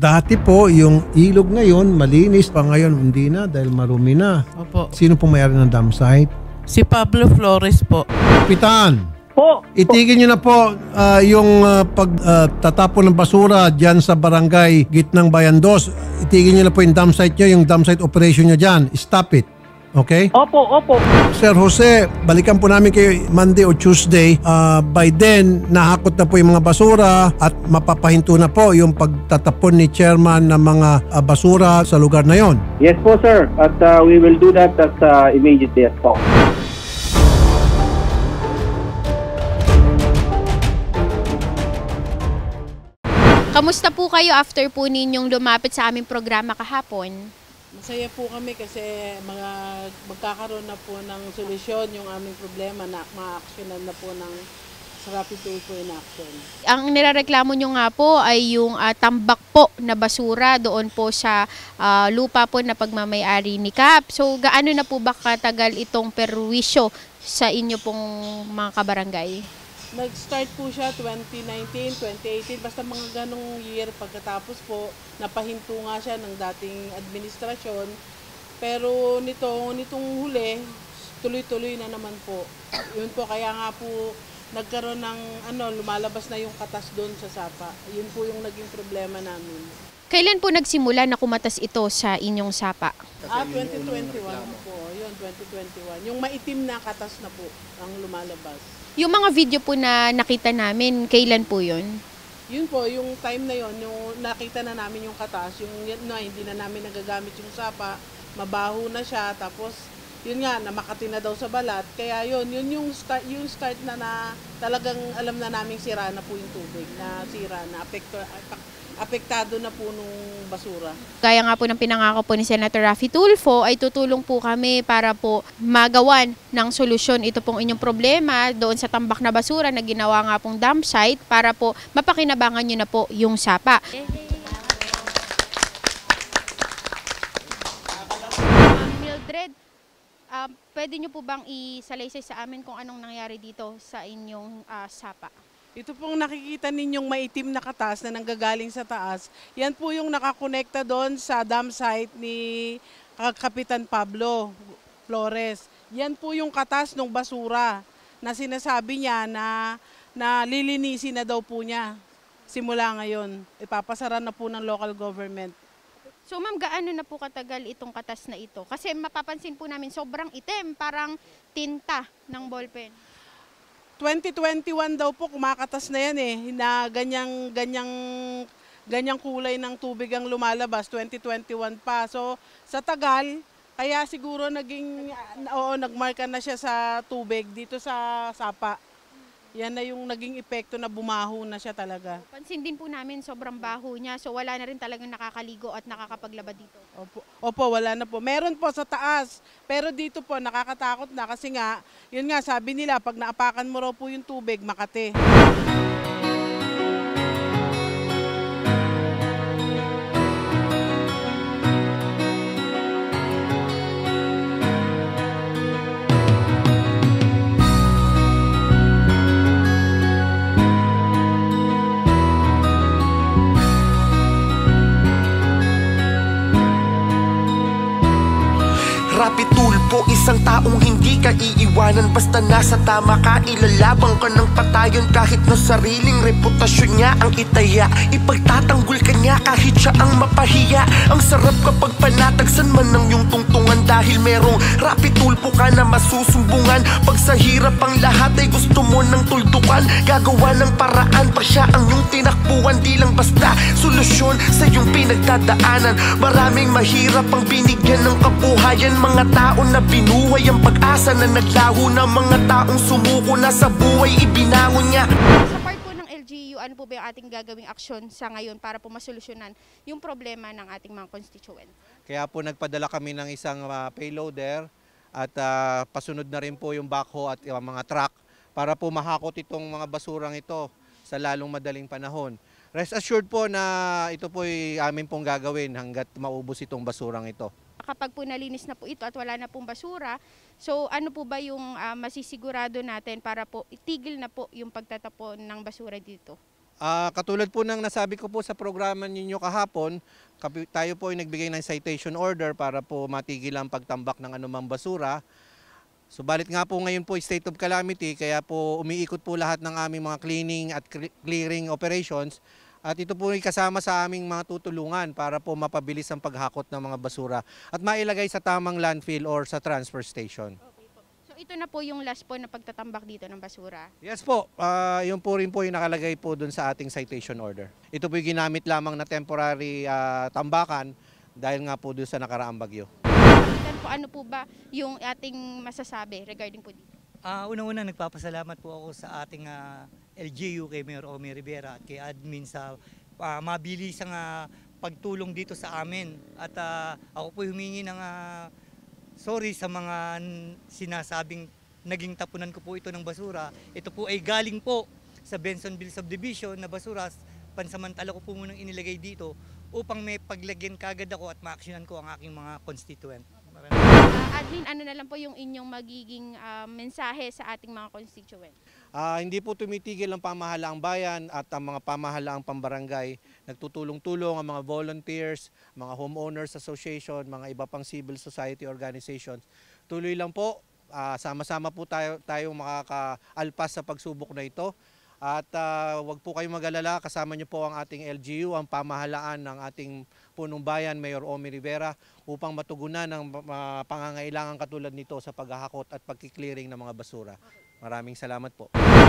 Dati po, yung ilog ngayon, malinis pa ngayon, hindi na dahil marumi na. Opo. Sino po may-ari ng dam site? Si Pablo Flores po. Kapitan, Po. itigil nyo na po yung pagtatapon ng basura dyan sa barangay Gitnang Bayan 2. Itigil nyo na po yung dam site nyo, yung dam site operation nyo dyan. Stop it. Okay? Opo, opo. Sir Jose, balikan po namin kayo Monday or Tuesday. By then, nahakot na po yung mga basura at mapapahinto na po yung pagtatapon ni chairman ng mga basura sa lugar na yon. Yes po, sir. At we will do that as immediately as po. Kamusta po kayo after po ninyong lumapit sa aming programa kahapon? Masaya po kami kasi magkakaroon na po ng solusyon yung aming problema na ma-actionan na po ng rapid tulpo in action. Ang nirereklamo nyo nga po ay yung tambak po na basura doon po sa lupa po na pagmamayari ni Kap. So gaano na po ba katagal itong perwisyo sa inyo pong mga kabarangay? Nag-start po siya 2019, 2018, basta mga ganong year pagkatapos po, napahinto nga siya ng dating administrasyon. Pero nitong huli, tuloy-tuloy na naman po. Yun po, kaya nga po nagkaroon ng lumalabas na yung katas doon sa sapa. Yun po yung naging problema namin. Kailan po nagsimula na kumatas ito sa inyong sapa? 2021 po. Yun, 2021. Yung maitim na katas na po ang lumalabas. Yung mga video po na nakita namin, kailan po yun? Yun po, yung time na yun, yung nakita na namin yung katas, yung hindi na namin nagagamit yung sapa, mabaho na siya, tapos yun nga, namakati na daw sa balat. Kaya yun yung start na talagang alam na naming sira na po yung tubig, na sira na, apektado na po nung basura. Kaya nga po ng pinangako po ni Senator Raffy Tulfo ay tutulong po kami para po magawan ng solusyon ito pong inyong problema doon sa tambak na basura na ginawa nga pong dump site para po mapakinabangan nyo na po yung sapa. Mildred, pwede nyo po bang isalaysay sa amin kung anong nangyari dito sa inyong sapa? Ito pong nakikita ninyong maitim na katas na nanggagaling sa taas, yan po yung nakakonekta doon sa dam site ni Kapitan Pablo Flores. Yan po yung katas ng basura na sinasabi niya na lilinisin na daw po niya simula ngayon. Ipapasara na po ng local government. So ma'am, gaano na po katagal itong katas na ito? Kasi mapapansin po namin sobrang itim, parang tinta ng ballpen. 2021 daw po kumakatas na yan na ganyang kulay ng tubig ang lumalabas, 2021 pa. So sa tagal, kaya siguro nagmarka na siya sa tubig dito sa sapa. Yan na yung naging epekto na bumaho na siya talaga. Pansin din po namin sobrang baho niya, so wala na rin talagang nakakaligo at nakakapaglaba dito. Opo, wala na po. Meron po sa taas, pero dito po nakakatakot na kasi nga, yun nga sabi nila, pag naapakan mo raw po yung tubig, makate. Rapi Tulfo, isang taong hindi ka iiwanan. Basta nasa tama ka, ilalabang ka ng patayon. Kahit na sariling reputasyon niya ang itaya, ipagtatanggol ka niya kahit siya ang mapahiya. Ang sarap kapag panatagsan man ng iyong tungtungan, dahil merong Rapi Tulfo ka na masusumbungan. Pag sa hirap ang lahat ay gusto mo ng tuldukan, gagawa ng paraan pa siya ang iyong tinakbuhan. Di lang basta solusyon sa iyong pinagdadaanan. Maraming mahirap ang binigyan ng kabuhayan, mga tao na binuhay ang pag-asa na naglaho na, mga taong sumuko na sa buhay ibinangon niya. Sa part po ng LGU, ano po ba yung ating gagawing aksyon sa ngayon para po masolusyonan yung problema ng ating mga constituent? Kaya po nagpadala kami ng isang payloader at pasunod na rin po yung backhoe at mga truck para po mahakot itong mga basurang ito sa lalong madaling panahon. Rest assured po na ito po ay amin pong gagawin hanggat maubos itong basurang ito. Kapag po nalinis na po ito at wala na pong basura, so ano po ba yung masisigurado natin para po itigil na po yung pagtatapon ng basura dito? Katulad po ng nasabi ko po sa programa ninyo kahapon, tayo po ay nagbigay ng citation order para po matigil ang pagtambak ng anumang basura. Subalit nga po ngayon po state of calamity, kaya po umiikot po lahat ng aming mga cleaning at clearing operations. At ito po ay kasama sa aming mga tutulungan para po mapabilis ang paghakot ng mga basura at mailagay sa tamang landfill or sa transfer station. Okay po. So ito na po yung last po na pagtatambak dito ng basura. Yes po, yun po rin po yung nakalagay po dun sa ating citation order. Ito po yung ginamit lamang na temporary tambakan dahil nga po dun sa nakaraang bagyo. Ano po ba yung ating masasabi regarding po dito? Una-una, nagpapasalamat po ako sa ating LGU kay Mayor Omi Rivera at kay admin sa mabilisang pagtulong dito sa amin. At ako po humingi ng sorry sa mga sinasabing naging tapunan ko po ito ng basura. Ito po ay galing po sa Bensonville Subdivision na basura. Pansamantala ko po munang inilagay dito upang may paglagyan kagad ako at ma-actionan ko ang aking mga constituent. Admin, ano na lang po yung inyong magiging mensahe sa ating mga constituent? Hindi po tumitigil ang pamahalaang bayan at ang mga pamahalaang pambarangay. Nagtutulong-tulong ang mga volunteers, mga homeowners association, mga iba pang civil society organizations. Tuloy lang po, sama-sama po tayo makakaalpas sa pagsubok na ito. At wag po kayong mag-alala, kasama niyo po ang ating LGU, ang pamahalaan ng ating punong bayan, Mayor Omi Rivera, upang matugunan ang pangangailangan katulad nito sa paghahakot at pagki-clearing ng mga basura. Maraming salamat po.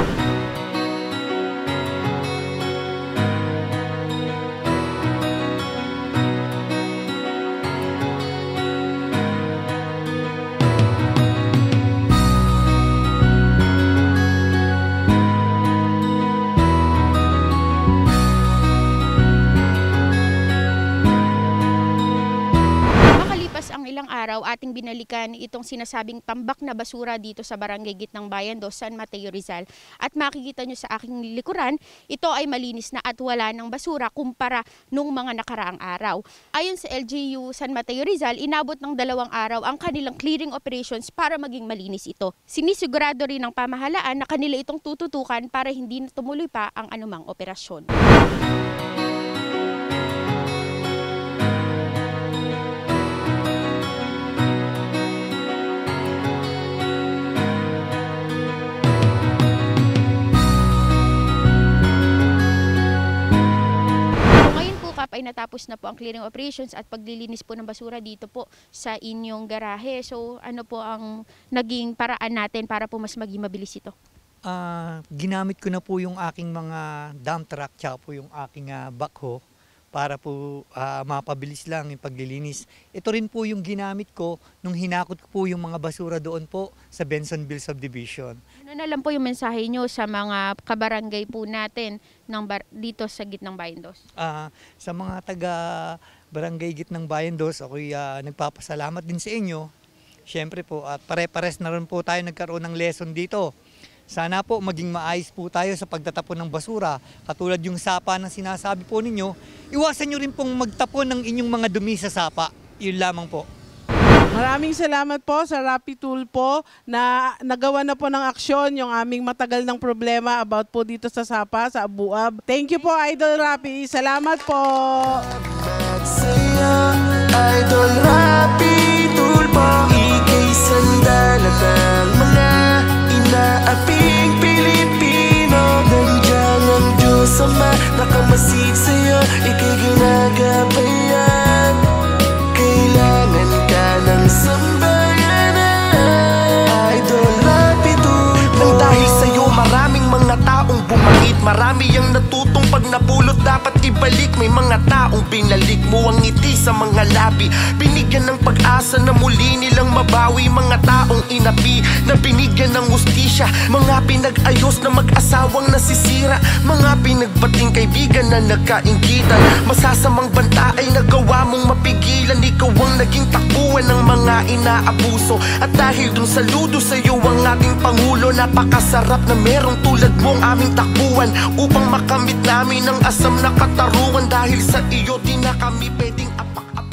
Ilang araw ating binalikan itong sinasabing tambak na basura dito sa Barangay Gitnang Bayan 2, San Mateo, Rizal. At makikita nyo sa aking likuran, ito ay malinis na at wala ng basura kumpara nung mga nakaraang araw. Ayon sa LGU San Mateo, Rizal, inabot ng 2 araw ang kanilang clearing operations para maging malinis ito. Sinisigurado rin ng pamahalaan na kanila itong tututukan para hindi na tumuloy pa ang anumang operasyon. Ay natapos na po ang clearing operations at paglilinis po ng basura dito po sa inyong garahe. So ano po ang naging paraan natin para po mas maging mabilis ito? Ginamit ko na po yung aking mga dump truck tsaka po yung aking backhoe para po mapabilis lang yung paglilinis. Ito rin po yung ginamit ko nung hinakot ko po yung mga basura doon po sa Bensonville Subdivision. Ano na lang po yung mensahe nyo sa mga kabarangay po natin dito sa Gitnang Bayan 2? Sa mga taga-barangay Gitnang Bayan 2, ako'y nagpapasalamat din sa inyo. Siyempre po, at pare-pares na rin po tayo nagkaroon ng lesson dito. Sana po maging maayos po tayo sa pagtatapon ng basura. Katulad yung sapa na sinasabi po ninyo, iwasan nyo rin pong magtapon ng inyong mga dumi sa sapa. Yun lamang po. Maraming salamat po sa Rapi Tool po na nagawa na po ng aksyon yung aming matagal ng problema about po dito sa sapa, sa Abuab. Thank you po, Idol Rapi. Salamat po. Idol Rapi Tool po, ika'y sandalan ng mga inaaping Pilipino. Nandiyan ang Diyos Ama, nakamasid sa'yo, ika'y ginagabayan. Kailangan ka ng sambayanan, Idol Rapi Tool po. Nang dahil sa'yo maraming mga taong bumangit, marami ang natutong pag napulot dapat ibalik. May mga taong binalik mo ang ngiti sa mga labi, binigyan ng pag-asa na muli nilang mabawi. Mga taong inapi na binigyan ng hustisya, mga pinag-ayos na mag-asawang nasisira, mga pinagbating kaibigan na nagkainggitan. Masasamang banta ay nagawa mong mapigilan, ikaw ang naging takbuhan ng mga inaabuso. At dahil dun saludo sa'yo ang ating Pangulo, napakasarap na merong tulad mong aming takbuhan upang makamit namin ang asam na katarungan. Dahil sa iyo di na kami pwedeng apak-apak.